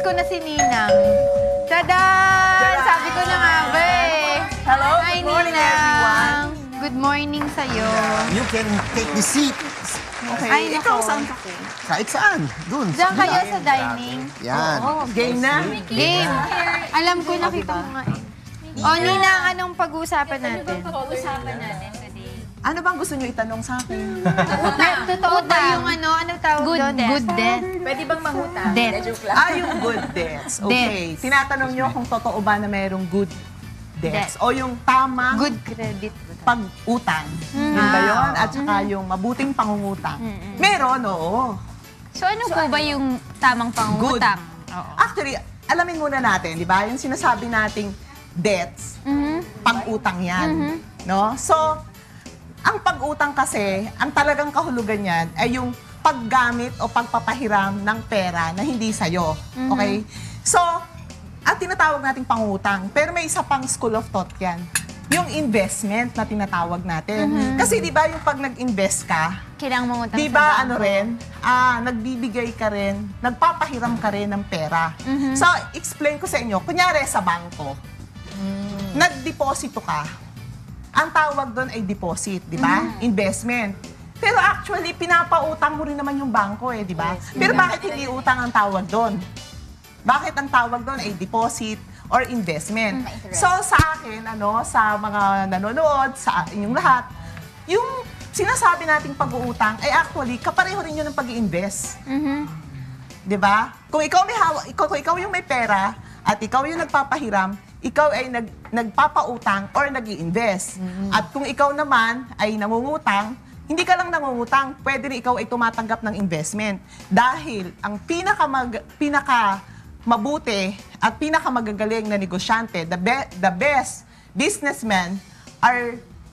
ko na si Ninang. Tada! Sabi ko na nga ba eh. Hello, Hi, good morning Ninang. everyone. Good morning sa'yo. You can take the seat. Okay, Ay, ikaw nako. saan ka? Kahit saan. Doon. Diyan kayo sa dining. Yan. Oh, game na. Game. Alam ko, nakita mo nga eh. O, Ninang, anong pag-uusapan natin? Ano bang gusto niyo itanong sa akin? Totoo ba yung anong tawag doon? Good death. Pwede bang mahuta? Death. Joke lang. Yung good debts. Okay. Tinatanong niyo kung totoo ba na mayroong good debts o yung tamang Good credit. pag-utang. Yun ba yun? At saka yung mabuting pangungutang. Meron, oo. So ano po ba yung tamang pangungutang? Actually, alamin muna natin, di ba? Yung sinasabi nating debts, pag-utang yan. No? So, ang pag-utang kasi, ang talagang kahulugan niyan ay yung paggamit o pagpapahiram ng pera na hindi sa'yo. Okay? So, ang tinatawag nating pangutang, pero may isa pang school of thought yan. Yung investment na tinatawag natin. Kasi di ba yung pag nag-invest ka, Kailangan mangutang di sa ba bangko? ano rin, nagbibigay ka rin, nagpapahiram ka rin ng pera. So, explain ko sa inyo, kunyari sa bangko, nagdeposito ka, ang tawag doon ay deposit, di ba? Investment. Pero actually, pinapautang mo rin naman yung bangko di ba? Pero bakit hindi utang ang tawag doon? Bakit ang tawag doon ay deposit or investment? So sa akin, sa mga nanonood, sa inyong lahat, yung sinasabi nating pag-uutang ay actually kapareho rin yun ng pag-i-invest. 'Di ba? Kung ikaw kung ikaw yung may pera at ikaw yung nagpapahiram, ikaw ay nagpapautang or nag-i-invest. At kung ikaw naman ay nangungutang, hindi ka lang nangungutang, pwede rin ikaw ay tumatanggap ng investment. Dahil ang pinaka mabuti at pinakamagagaling na negosyante, the best businessmen are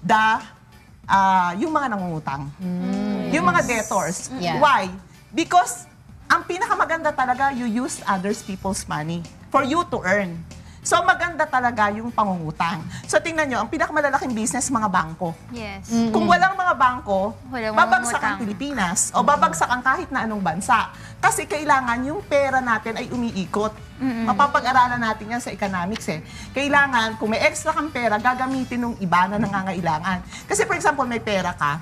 yung mga nangungutang. Yung mga debtors. Yeah. Why? Because ang pinakamaganda talaga, you use others people's money for you to earn. So maganda talaga yung pangungutang. So tingnan nyo, ang pinakamalalaking business, mga bangko. Yes. Kung walang mga bangko, Walang babagsak mangungutang. ang Pilipinas o babagsak ang kahit na anong bansa. Kasi kailangan yung pera natin ay umiikot. Mapapag-aralan natin yan sa economics Kailangan, kung may extra kang pera, gagamitin ng iba na nangangailangan. Kasi for example, may pera ka.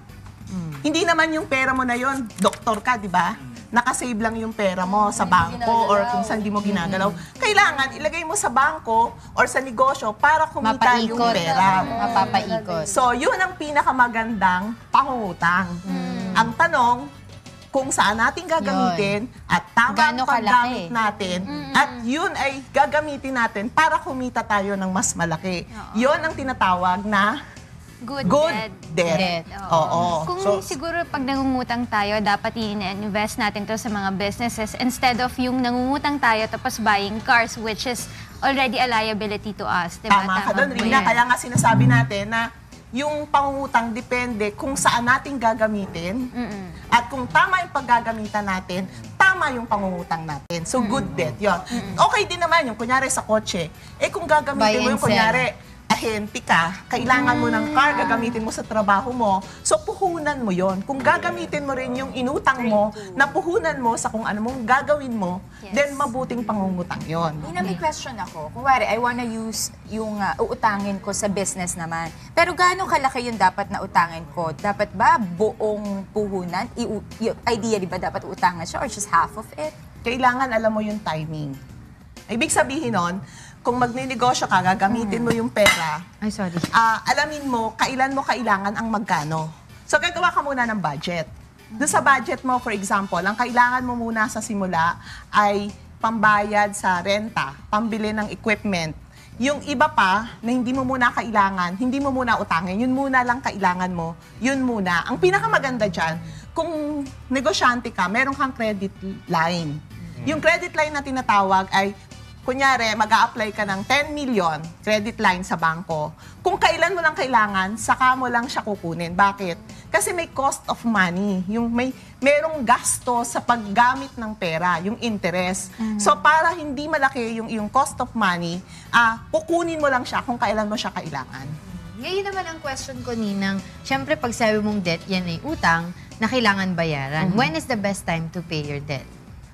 Hindi naman yung pera mo na yon, doktor ka, di ba? Nakasave lang yung pera mo sa bangko or kung saan di mo ginagalaw. Kailangan ilagay mo sa bangko or sa negosyo para kumita yung pera. Mapapaikot. So, yun ang pinakamagandang pangungutang. Ang tanong, kung saan natin gagamitin at tama ang Gaano paggamit kalaki? natin at yun ay gagamitin natin para kumita tayo ng mas malaki. Yun ang tinatawag na Good, good debt. debt. Debt. Oo. Kung siguro pag nangungutang tayo, dapat i-invest natin to sa mga businesses instead of yung nangungutang tayo tapos buying cars, which is already a liability to us. Diba? Tama ka doon, po Rina. yan. Kaya nga sinasabi natin na yung pangungutang depende kung saan natin gagamitin at kung tama yung paggagamitan natin, tama yung pangungutang natin. So, good debt yun. Okay din naman yung kunyari sa kotse. Kung gagamitin Buy mo and yung kunyari, ahente ka, kailangan mo ng car, gagamitin mo sa trabaho mo, so puhunan mo yon. Kung gagamitin mo rin yung inutang mo, na puhunan mo sa kung ano mong gagawin mo, then mabuting pangungutang yon. Nina, may question ako. Kung wari, I wanna use yung uutangin ko sa business naman. Pero gaano kalaki yung dapat na utangin ko? Dapat ba buong puhunan? Yung idea, di ba, dapat utangan siya or just half of it? Kailangan alam mo yung timing. Ibig sabihin nun, kung magninegosyo ka, gagamitin mo yung pera, Ay, sorry. alamin mo, kailan mo kailangan ang magkano. So, gagawa ka muna ng budget. Doon sa budget mo, for example, ang kailangan mo muna sa simula ay pambayad sa renta, pambili ng equipment. Yung iba pa, na hindi mo muna kailangan, hindi mo muna utangin, yun muna lang kailangan mo, yun muna. Ang pinakamaganda dyan, kung negosyante ka, meron kang credit line. Yung credit line na tinatawag ay kunyari, mag-a-apply ka ng 10 million credit line sa bangko. Kung kailan mo lang kailangan, saka mo lang siya kukunin. Bakit? Kasi may cost of money. Merong gasto sa paggamit ng pera, yung interest. So, para hindi malaki yung cost of money, kukunin mo lang siya kung kailan mo siya kailangan. Ngayon naman ang question ko, Ninang, syempre pag sabi mong debt, yan ay utang na kailangan bayaran. When is the best time to pay your debt?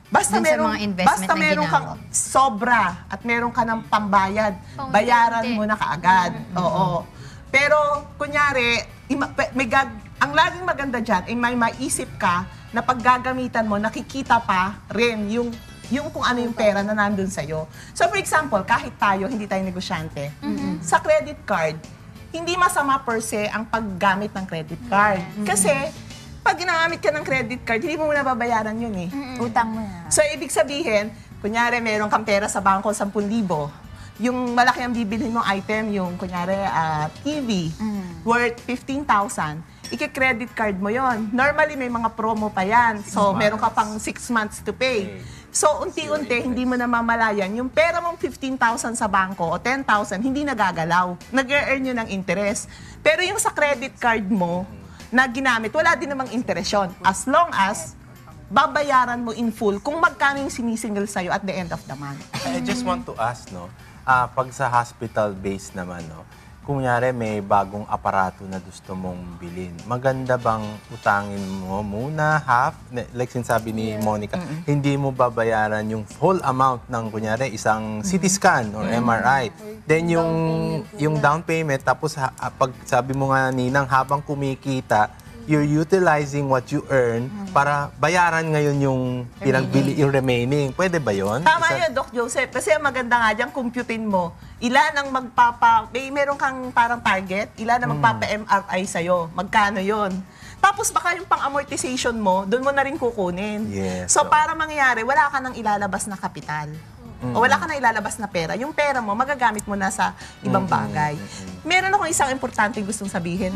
Basta Dun sa meron, mga investment basta na meron kang ginamit. sobra at meron ka ng pambayad, bayaran mo na kaagad. Oo. Pero, kunyari, ang laging maganda dyan ay may maisip ka na paggagamitan mo, nakikita pa rin yung kung ano yung pera na nandun sa'yo. So, for example, kahit tayo, hindi tayo negosyante, sa credit card, hindi masama per se ang paggamit ng credit card. Kasi, pag ginamit ka ng credit card, hindi mo muna babayaran yun eh. Utang mo na. So, ibig sabihin, kunyari, meron kang pera sa bangko, 10,000. Yung malaki ang bibilhin mong item, yung kunyari, TV, worth 15,000. Ike-credit card mo yon. Normally, may mga promo pa yan. So, meron ka pang 6 months to pay. So, unti-unti, hindi mo namamalayan. Yung pera mong 15,000 sa bangko o 10,000, hindi nagagalaw. Nag-earn yun ng interest. Pero yung sa credit card mo na ginamit, wala din namang interest yun. As long as babayaran mo in full kung magkano yung sinisingil sa'yo at the end of the month. I just want to ask, no, pag sa hospital-based naman, no, kunyari may bagong aparato na gusto mong bilhin, maganda bang utangin mo muna half? Like sinasabi ni Monica, hindi mo babayaran yung whole amount ng kunyari isang CT scan or MRI. Then yung down payment, tapos pag sabi mo nga Ninang, habang kumikita, you're utilizing what you earn para bayaran ngayon yung pinagbili, yung remaining. Pwede ba yun? Tama yun, Doc Joseph. Kasi ang maganda nga dyan, computein mo. Ilan ang meron kang parang target, ilan ang magpapa-MRI sa'yo. Magkano yun? Tapos baka yung pang-amortization mo, doon mo na rin kukunin. Yes, So para mangyari, wala ka nang ilalabas na kapital. O wala ka na ilalabas na pera. Yung pera mo, magagamit mo na sa ibang bagay. Meron akong isang importante gustong sabihin,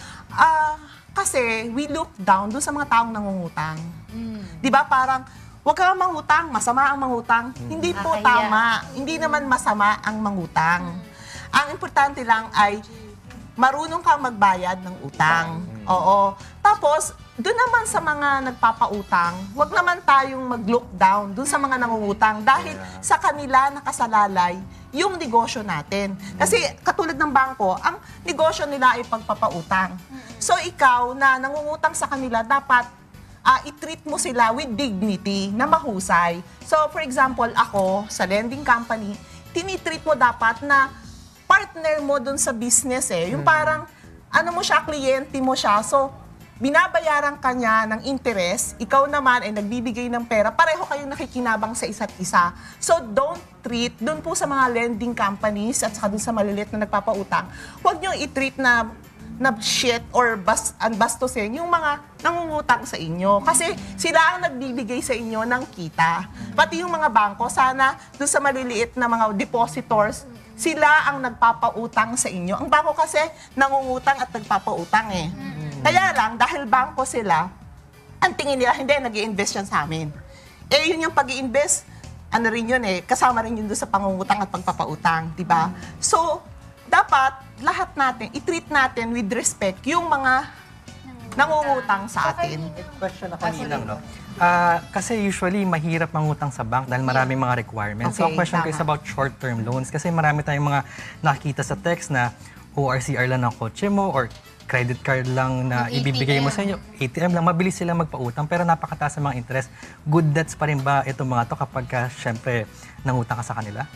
kasi we look down doon sa mga taong nangungutang. Di ba parang, huwag kang mangutang, masama ang mangutang. Hindi po tama. Hindi naman masama ang mangutang. Ang importante lang ay marunong kang magbayad ng utang. Oo. Tapos, doon naman sa mga nagpapautang, huwag naman tayong mag-look down doon sa mga nangungutang dahil sa kanila nakasalalay yung negosyo natin. Kasi katulad ng bangko, ang negosyo nila ay pagpapautang. So ikaw na nangungutang sa kanila, dapat i-treat mo sila with dignity na mahusay. So for example, ako sa lending company, tinitreat mo dapat na partner mo dun sa business eh. Yung parang, ano mo siya, kliyente mo siya. So, binabayaran ka niya ng interest, ikaw naman ay nagbibigay ng pera, pareho kayong nakikinabang sa isa't isa. So, don't treat, dun po sa mga lending companies at saka dun sa maliliit na nagpapautang, huwag niyo i-treat na shit or bastusin yung mga nangungutang sa inyo. Kasi sila ang nagbibigay sa inyo ng kita. Pati yung mga bangko, sana dun sa maliliit na mga depositors, sila ang nagpapautang sa inyo. Ang bangko kasi nangungutang at nagpapautang eh. Kaya lang, dahil bangko sila, ang tingin nila, hindi, nag-i-invest yan sa amin. Eh, yun yung pag-i-invest, ano rin yun eh, kasama rin yun doon sa pangungutang at pagpapautang, di ba? So, dapat, lahat natin, i-treat natin with respect yung mga nangungutang sa atin. Question ako Ninang, no? Kasi usually mahirap mangutang sa bank dahil maraming mga requirements. So, Okay, ang question ko is tama. about short-term loans kasi marami tayong mga nakikita sa text na ORCR lang ng kotse mo or credit card lang na ibibigay mo sa inyo, ATM lang, mabilis sila magpautang pero napakataas ang mga interest. Good debts pa rin ba itong mga to kapag syempre nangutang ka sa kanila?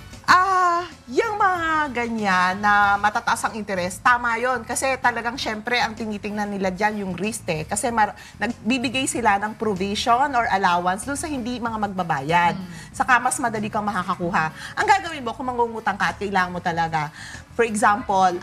Yung mga ganyan na matataas ang interest, tama yon. Kasi talagang syempre ang tinitingnan nila dyan yung risk eh. Kasi nagbibigay sila ng provision or allowance doon sa hindi mga magbabayad. Saka mas madali kang makakakuha. Ang gagawin mo kung mangungutang ka at kailangan mo talaga, for example,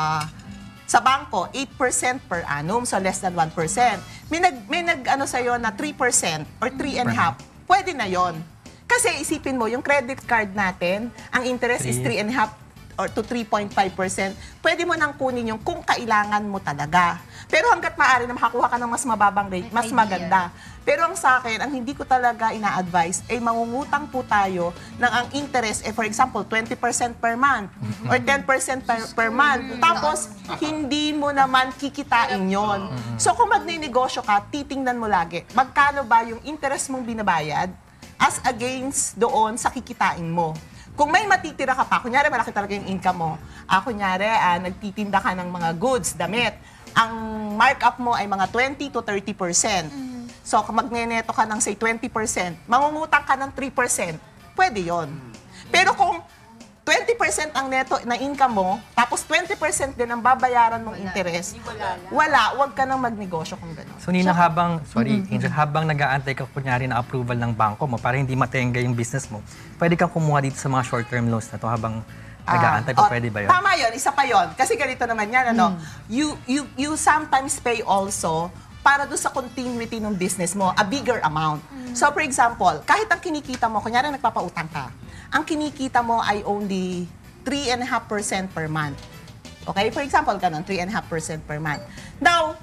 sa bangko, 8% per annum, so less than 1%. May nag-ano sa'yo na 3% or 3.5%. Pwede na yon. Kasi isipin mo, yung credit card natin, ang interest is 3.5 or to 3.5%. Pwede mo nang kunin yung kung kailangan mo talaga. Pero hanggat maaari na makakuha ka ng mas mababang rate, mas maganda. Pero ang sa akin, ang hindi ko talaga ina-advise ay mangungutang po tayo ng ang interest, for example, 20% per month or 10% per month. Tapos, hindi mo naman kikitain yon. So kung magninegosyo ka, titingnan mo lagi, magkano ba yung interest mong binabayad as against doon sa kikitain mo. Kung may matitira ka pa, kunyari malaki talaga yung income mo, kunyari nagtitinda ka ng mga goods, damit, ang markup mo ay mga 20 to 30%. So, kung magneneto ka ng say 20%, mangungutang ka ng 3%, pwede yon. Pero kung 20% ang neto na income mo, tapos 20% din ang babayaran mong interest, wag ka nang magnegosyo kung gano'n. So Nina, Angel, habang nag-aantay ka kunyari na approval ng bangko mo para hindi matenga yung business mo, pwede kang kumuha dito sa mga short-term loans na to habang nag-aantay pa, pwede ba yun? Tama yun, isa pa yun. Kasi ganito naman yan, ano, you sometimes pay also para doon sa continuity ng business mo, a bigger amount. So for example, kahit ang kinikita mo, kunyari nagpapautang ka, ang kinikita mo ay only 3.5% per month. Okay? For example, ganun, 3.5% per month. Now,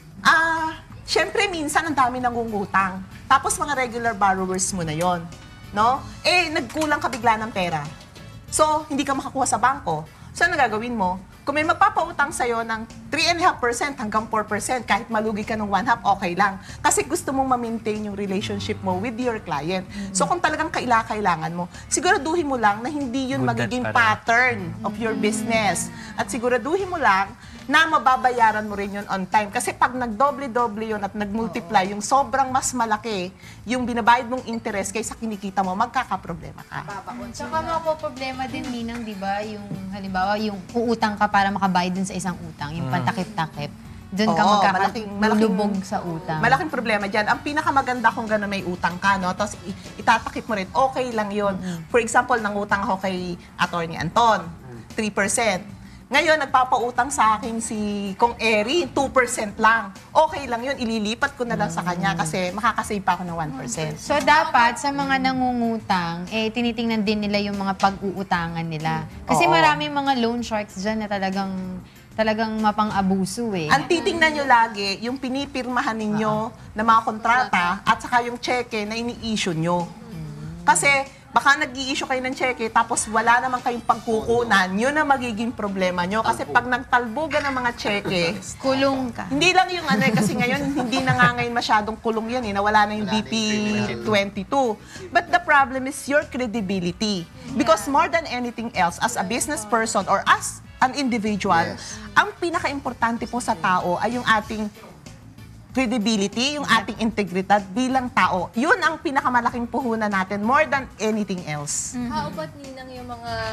syempre minsan ang dami nangungutang. Tapos mga regular borrowers mo na yon, no? Eh, nagkulang ka bigla ng pera. So, hindi ka makakuha sa bangko. So, ano gagawin mo? Kung may magpapautang sa'yo ng 3.5% hanggang 4%, kahit malugi ka ng 1/2, okay lang. Kasi gusto mong ma-maintain yung relationship mo with your client. So, kung talagang kailangan mo, siguraduhin mo lang na hindi yun Good magiging debt pa rin. pattern of your business. At siguraduhin mo lang na mababayaran mo rin yun on time. Kasi pag nagdoble-doble yun at nagmultiply, yung sobrang mas malaki, yung binabayad mong interest kaysa kinikita mo, magkakaproblema ka. Saka mapoproblema din, Ninang, di ba? Yung, halimbawa, yung uutang ka para makabayad dun sa isang utang, yung pantakip-takip. Doon ka Oo, magkakalubog sa utang. Malaking problema dyan. Ang pinakamaganda kung gano'n may utang ka, no? Tapos itatakip mo rin, okay lang yun. For example, nangutang ako kay Attorney Anton, 3%. Ngayon, nagpapautang sa akin si Kong Eri, 2% lang. Okay lang yun, ililipat ko na lang sa kanya kasi makakasave pa ako ng 1%. So, dapat sa mga nangungutang, tinitingnan din nila yung mga pag-uutangan nila. Kasi Oo. maraming mga loan sharks dyan na talagang mapang-abuso eh. Ang titingnan nyo lagi, yung pinipirmahan ninyo na mga kontrata at saka yung cheque na ini-issue nyo. Kasi baka nag-i-issue kayo ng cheque tapos wala naman kayong pagkukunan, yun na magiging problema nyo. Kasi pag nagtalbugan ng mga cheque, Kulong ka. hindi lang yung ano kasi ngayon hindi na nga ngayon masyadong kulong yan nawala na yung BP22. But the problem is your credibility. Because more than anything else, as a business person or as an individual, ang pinaka-importante po sa tao ay yung ating credibility, yung ating integridad bilang tao. Yun ang pinakamalaking puhunan natin more than anything else. How about Ninang yung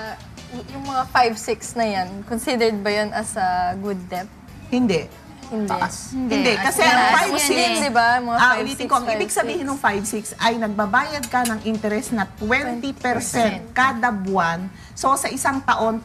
mga 5-6 na yan? Considered ba yan as a good debt? Hindi. Hindi. Hindi. Kasi Yan, ang as 5-6, di ba? Mga 5-6, ulitin ko, ang ibig sabihin ng 5-6 ay nagbabayad ka ng interest na 20% kada buwan. So sa isang taon,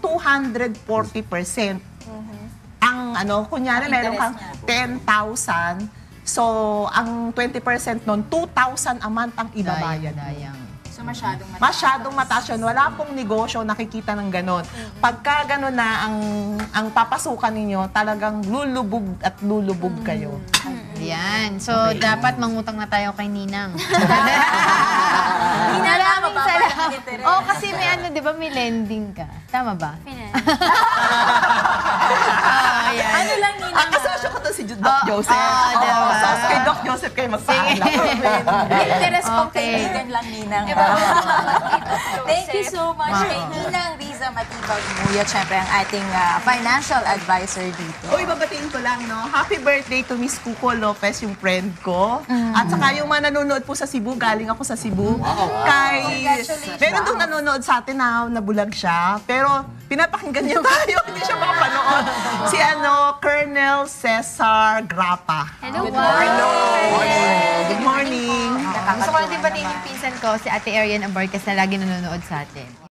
240%. Ang ano, kunyari meron kang 10,000, so ang 20% nun, 2,000 a month ang ibabayad. Dayang. So masyadong Masyadong mataas yun. Wala pong negosyo nakikita ng ganon. Pagka ganon na ang papasukan ninyo, talagang lulubog at lulubog kayo. Yan. So, dapat mangutang na tayo kay Ninang. Maraming salamat. Oh, kasi may ano, di ba, may lending ka. Tama ba? Yan. Ano lang, Ninang? Ang kasosyo ko to si Doc Joseph. diba? So, kay Doc Joseph kayo magpaalam. interest pang Okay. kaibigan lang, Ninang. Thank you so much kay Ninang Riza Matibag Muya, syempre ang ating financial advisor dito. Uy, babatiin ko lang, no? Happy birthday to Miss Cuco Lopez, yung friend ko. At saka yung mga nanonood po sa Cebu, galing ako sa Cebu. Meron doon nanonood sa atin na nabulag siya. Pero pinapakinggan niya tayo, hindi siya makapanood. Si Colonel Cesar Grapa. Hello, Good morning. Gusto ko lang din batiin yung pinsan ko, si Ate Arian Abarcas na lagi nanonood sa atin.